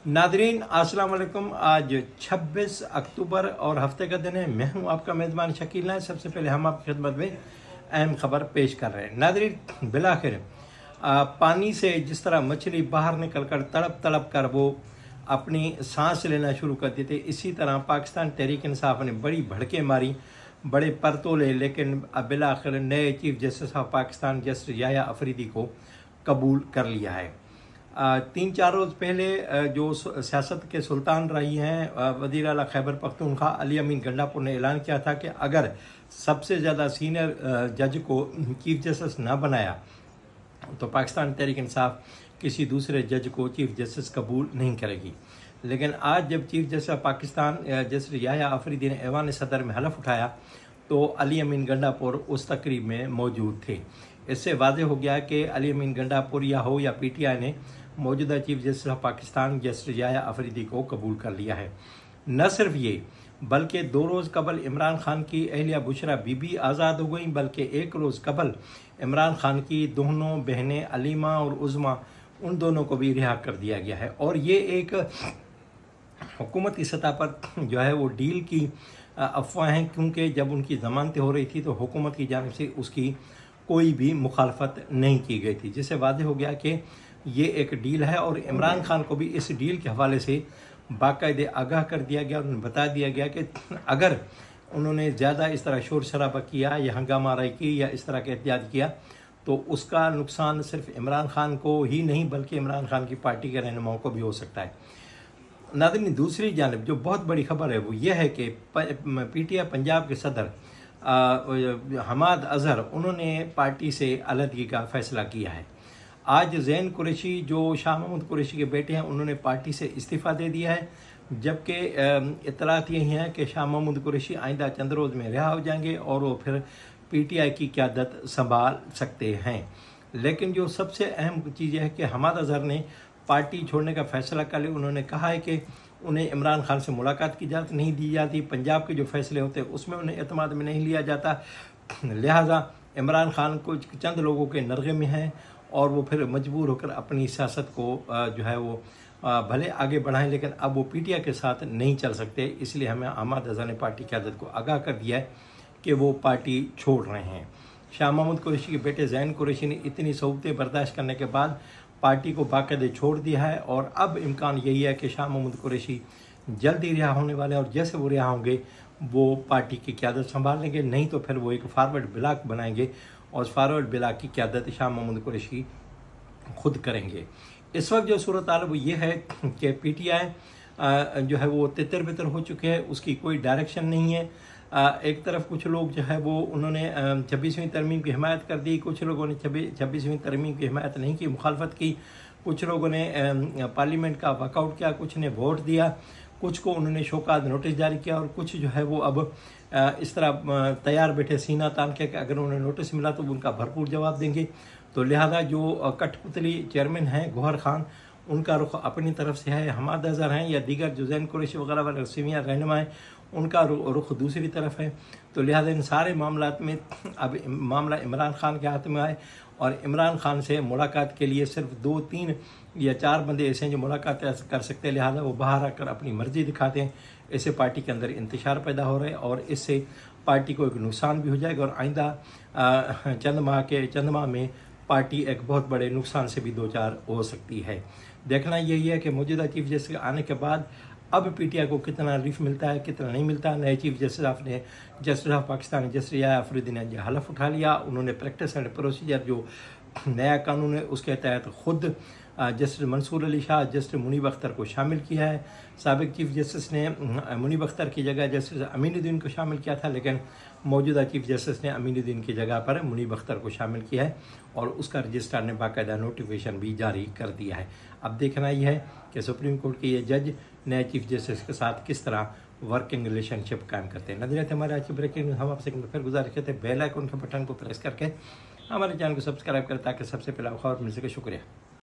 Nadreen अस्सलाम वालेकुम। आज 26 अक्टूबर और हफ्ते का दिन है। मैं हूं आपका मेज़बान शकील नायक। सबसे पहले हम आपकी खिदमत में अहम खबर पेश कर रहे हैं। नादरीन, बिलाखिर पानी से जिस तरह मछली बाहर निकल कर तड़प तड़प कर वो अपनी सांस लेना शुरू कर देते, इसी तरह पाकिस्तान तहरीक इंसाफ ने बड़ी भड़के मारी, बड़े परतोले, लेकिन बिलाखिर नए chief justice of Pakistan justice Yahya Afridi को कबूल कर लिया है। 3-4 रोज़ पहले जो सियासत के सुल्तान रही हैं वज़ीर आला खैबर पख्तूनख्वा अली अमीन गंडापुर ने ऐलान किया था कि अगर सबसे ज़्यादा सीनियर जज को चीफ जस्टिस ना बनाया तो पाकिस्तान तहरीक इंसाफ किसी दूसरे जज को चीफ जस्टिस कबूल नहीं करेगी। लेकिन आज जब chief justice Pakistan justice Yahya Afridi ने ऐवान सदर में हलफ उठाया तो अली अमीन गंडापुर उस तकरीब में मौजूद थे। इससे वाज़ेह हो गया कि अली अमीन गंडापुर या हो या PTI ने मौजूदा chief justice of Pakistan justice Yahya Afridi को कबूल कर लिया है। न सिर्फ ये, बल्कि 2 रोज़ कबल इमरान खान की अहलिया बुशरा बीबी आज़ाद हो गई, बल्कि 1 रोज़ कबल इमरान खान की दोनों बहनें अलीमा और उज़मा, उन दोनों को भी रिहा कर दिया गया है। और ये एक हुकूमत की सतह पर जो है वो डील की अफवाह हैं, क्योंकि जब उनकी ज़मानतें हो रही थी तो हुकूमत की जानिब से उसकी कोई भी मुखालफत नहीं की गई थी, जिससे वाज़ेह हो गया कि ये एक डील है। और इमरान खान को भी इस डील के हवाले से बाकायदे आगाह कर दिया गया और उन्हें बता दिया गया कि अगर उन्होंने ज़्यादा इस तरह शोर शराबा किया या हंगामा आराई की या इस तरह का एहतियात किया तो उसका नुकसान सिर्फ इमरान खान को ही नहीं बल्कि इमरान खान की पार्टी के रहनुमाओं को भी हो सकता है। नाज़रीन, दूसरी जानिब जो बहुत बड़ी खबर है वो ये है कि PTI पंजाब के सदर हमाद अजहर, उन्होंने पार्टी से अलहदगी का फैसला किया है। आज ज़ैन कुरैशी जो शाह महमूद कुरैशी के बेटे हैं, उन्होंने पार्टी से इस्तीफ़ा दे दिया है, जबकि इतलात यही है कि शाह महमूद कुरैशी आइंदा चंद रोज़ में रिहा हो जाएंगे और वो फिर PTI की क़यादत संभाल सकते हैं। लेकिन जो सबसे अहम चीज़ है कि हमाद अजहर ने पार्टी छोड़ने का फैसला कर लिया। उन्होंने कहा है कि उन्हें इमरान खान से मुलाकात की इजाज़त नहीं दी जाती, पंजाब के जो फैसले होते हैं उसमें उन्हें एतमाद में नहीं लिया जाता, लिहाजा इमरान खान को चंद लोगों के नरगे में हैं और वो फिर मजबूर होकर अपनी सियासत को जो है वो भले आगे बढ़ाएं, लेकिन अब वो PTI के साथ नहीं चल सकते। इसलिए हमें हमाद अजहर ने पार्टी की क़यादत को आगाह कर दिया है कि वो पार्टी छोड़ रहे हैं। शाह महमूद कुरैशी के बेटे ज़ैन कुरैशी ने इतनी सऊबतें बर्दाश्त करने के बाद पार्टी को बाकायदे छोड़ दिया है और अब इम्कान यही है कि शाह महमूद कुरैशी जल्द ही रिहा होने वाले हैं और जैसे वो रिहा होंगे वो पार्टी की क़यादत संभाल लेंगे, नहीं तो फिर वो एक फॉरवर्ड ब्लॉक बनाएंगे और उस फॉरवर्ड ब्लॉक की क़यादत शाह महमूद कुरैशी खुद करेंगे। इस वक्त जो सूरत हाल वो ये है कि PTI जो है वो तितर बितर हो चुके हैं, उसकी कोई डायरेक्शन नहीं है। एक तरफ कुछ लोग जो है वो उन्होंने 26वीं तरमीम की हिमायत कर दी, कुछ लोगों ने 26वीं तरमीम की हिमायत नहीं की, मुखालफत की, कुछ लोगों ने पार्लियामेंट का वॉकआउट किया, कुछ ने वोट दिया, कुछ को उन्होंने शोकाज नोटिस जारी किया और कुछ जो है वो अब इस तरह तैयार बैठे सीना तान के कि अगर उन्हें नोटिस मिला तो उनका भरपूर जवाब देंगे। तो लिहाजा जो कठपुतली चेयरमैन हैं गौहर खान, उनका रुख अपनी तरफ से है, हमाद अजहर हैं या दीगर जो ज़ैन कुरैशी वगैरह वाले सीनियर रहनुमा हैं उनका रुख दूसरी तरफ है। तो लिहाजा इन सारे मामलात में अब मामला इमरान खान के हाथ में आए और इमरान खान से मुलाकात के लिए सिर्फ 2-3 या 4 बंदे ऐसे हैं जो मुलाकात कर सकते हैं, लिहाजा वो बाहर आकर अपनी मर्जी दिखाते हैं। इससे पार्टी के अंदर इंतशार पैदा हो रहा है और इससे पार्टी को एक नुकसान भी हो जाएगा और आइंदा चंद माह में पार्टी एक बहुत बड़े नुकसान से भी 2-4 हो सकती है। देखना यही है कि मौजूदा चीफ जस्टिस आने के बाद अब PTI को कितना रिलीफ मिलता है, कितना नहीं मिलता। नए chief justice of Pakistan justice Yahya Afridi ने हलफ उठा लिया। उन्होंने प्रैक्टिस एंड प्रोसीजर जो नया कानून है उसके तहत खुद जस्टिस मंसूर अली शाह, जस्टिस मुनीब अख्तर को शामिल किया है। साबिक चीफ जस्टिस ने मुनीब अख्तर की जगह जस्टिस अमीनुद्दीन को शामिल किया था, लेकिन मौजूदा चीफ जस्टिस ने अमीनुद्दीन की जगह पर मुनीब अख्तर को शामिल किया है और उसका रजिस्ट्रार ने बाकायदा नोटिफिकेशन भी जारी कर दिया है। अब देखना यह है कि सुप्रीम कोर्ट के ये जज नए चीफ जस्टिस के साथ किस तरह वर्किंग रिलेशनशिप कायम करते हैं। नजरिए हमारे आज की ब्रेकिंग हम आपसे फिर गुजारिश करते हैं बेल आइकन के बटन को प्रेस करके हमारे चैनल को सब्सक्राइब करें ताकि सबसे पहले खबर मिल सके। शुक्रिया।